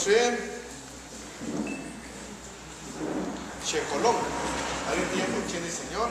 José Checolón. ¿Hay tiempo? ¿Quién es señor?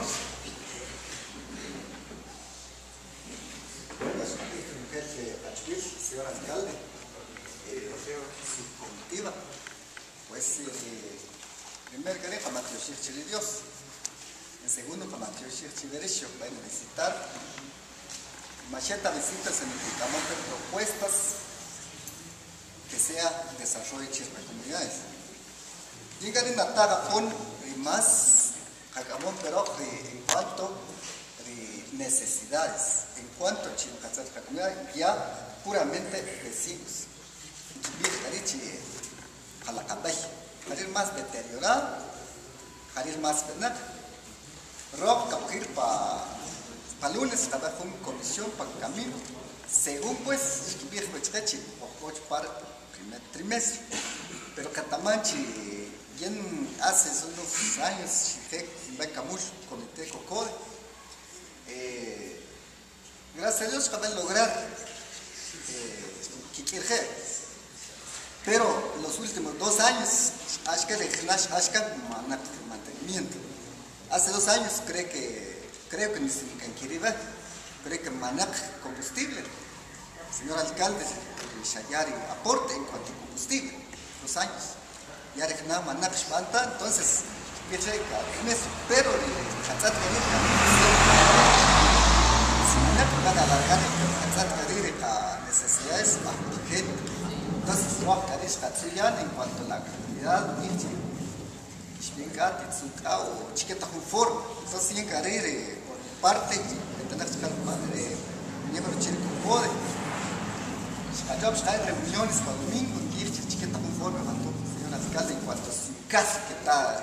Señor alcalde, su comitiva, pues primero quería para Mateo Dios, en segundo para Mateo Chiverisho, para visitar, macheta visitas en el Picamonte propuestas que sea desarrollo de las comunidades. Llegar en la taga con más Jacamón, pero en cuanto a necesidades, en cuanto a la comunidad, ya puramente vecinos. Jarir más deteriorado, jarir más penal. Rob capir para lunes, trabajo en comisión para camino. Según pues, escribir para el primer trimestre. Pero Catamanchi, bien hace unos años, Becamur, comité COCODE. Gracias a Dios, para lograr pero los últimos 2 años mantenimiento. Hace 2 años creo que ni en Kiriba, creo que manac combustible. Señor alcalde, Shayari aporte en cuanto a combustible, 2 años. Ya rejna manac shbanta, entonces pero van a alargar el necesidades urgentes. Entonces, en cuanto a la comunidad, o chiqueta con forma. Entonces, tienen que por parte de tener que miembro chico poder. Hay reuniones para domingo, chiqueta con forma, señor alcalde, en cuanto a su casa que está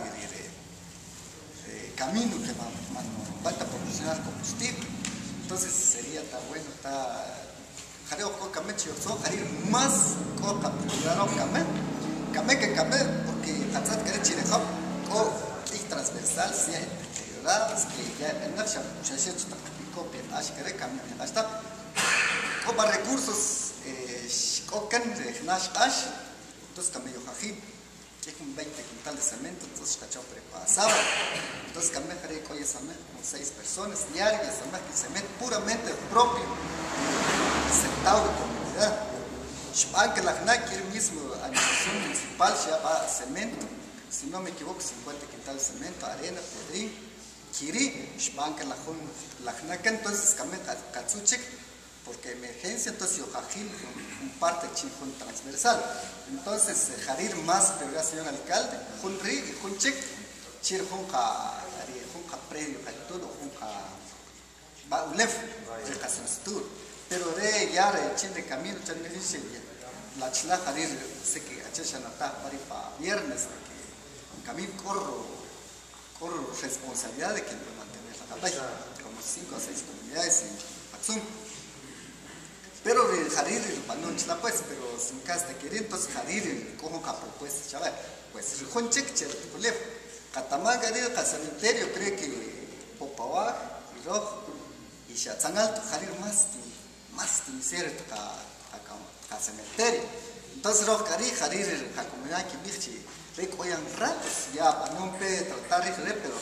camino que va a proporcionar combustible. Entonces sería tan bueno, jareo cocamente yo soy jarir más coca pero came porque hatzat que chirejap o transversal si hay deterioradas que ya en la chacha está copia que cambia hasta como recursos cocan de nash entonces cambio jajim es un 20 quintal de cemento, entonces cachao prepasaba. Entonces cambié jaré coye samé con 6 personas diarias, samé que cemento puramente propio, aceptado de comunidad. Shpan que la FNAC quiere mismo, administración municipal ya va cemento, si no me equivoco 50 quintal de cemento, arena, pedrín, kiri, shpan que la FNAC entonces cambié katsuchik, porque emergencia, entonces yo jajil un parte chifón transversal. Entonces, jarir más, pero ya señor alcalde, jun ri y jun chic, chir junca predio, todo junca baulef, educación sur. Pero de ya chin de camino, chan me dice la chila jarir, sé que achesha nata para viernes, que camino corro responsabilidad de que mantener la campaña, como 5 o 6 comunidades en Patzum. Pero el jarir no chila pues, pero sin casta querer, entonces jarir como propuesta, chaval. Pues el jonchek cher tulef. Catamán jarir el cementerio cree que Popawá y Rojo y Shatzangal jarir más miseria ka cementerio. Entonces Rojo jarir la comunidad que virchi recoyan ratos ya para no tratar de pero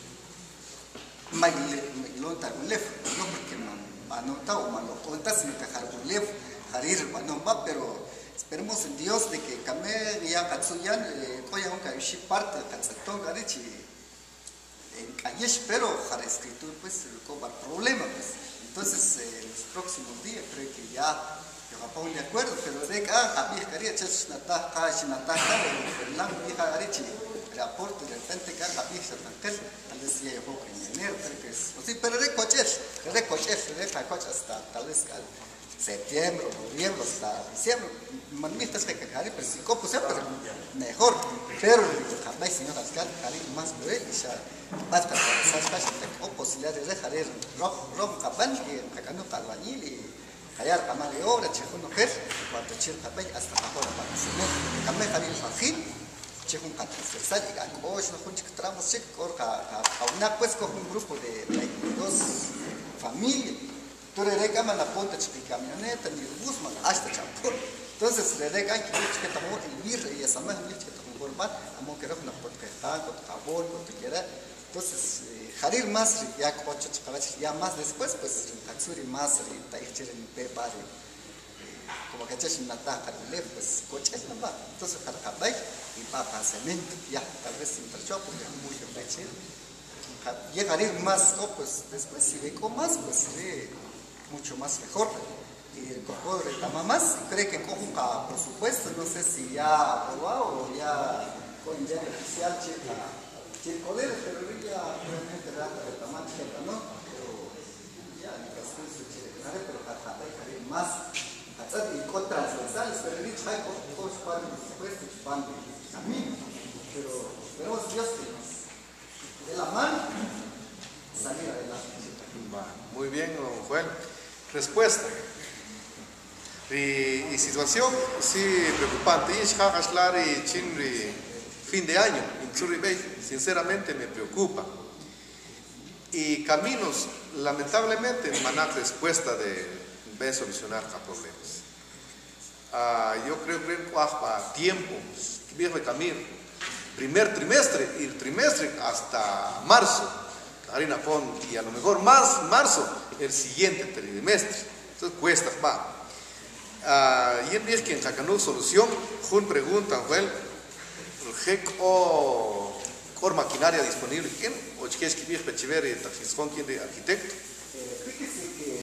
mailonta ulef, no porque anota o malo contas sin dejar un lev jarir no va, pero esperemos en Dios de que came ya katsuyan coya un kaishi parte katsaton garichi en calles, pero para escritura pues va problema pues. Entonces en los próximos días creo que ya yo pongo de acuerdo, pero de que había quería chas nata el lang hija garichi el aporte de repente que había tal vez ya yo en enero pero recoches hasta tal vez septiembre, noviembre, hasta diciembre. Manmistas que cari, pero si copo siempre mejor. Pero jamás señor alcalde, cari más por él, ya basta o posibilidades de dejar el rojo cabal que acano albañil y callar cama de obra, chejo no quer, cuando chejo cabal hasta ahora para el camé cari fajil. Chejo un transversal y ganó, no juntos que tramos checo, una pues con un grupo de 22 familias. Tú le recaman la punta chica camioneta, ni el bus, hasta champur. Entonces, le degan que tomó el birre y esa más que tomó gorbat, amo que no porque está con jabón, con quiera. Entonces, jarir más, ya cocho, ya más después, pues, taxuri más, taixir en pepa, como que echas una taja, pues, coches no va. Entonces, jarabay y papa cemento, ya, tal vez sin percho, porque es muy fácil. Llegaría más, pues, después, si le más, pues, mucho más mejor. Y el cojo de tama más, cree que cojo por supuesto, no sé si ya aprobado o ya con ya oficial chicolero, pero ya realmente rata de tamática, ¿no? Pero ya ni casco su chicolero, pero para dejar más, hasta y con transversales, pero el hay cosas para por supuesto, van a mí, pero esperemos Dios que nos dé la mano salir adelante. Muy bien, don Joel. Respuesta. Y situación sí preocupante. Fin de año, sinceramente me preocupa. Y caminos, lamentablemente, no hay respuesta de solucionar los problemas. Yo creo que para tiempo, viejo camino, primer trimestre y el trimestre hasta marzo, y a lo mejor más marzo, el siguiente trimestre. Entonces cuesta más. Y el día que en Jacanú solución, Jun pregunta, well, el GEC o maquinaria disponible, ¿quién? O chiques que viene pechiver y taxisfón, ¿quién de arquitecto?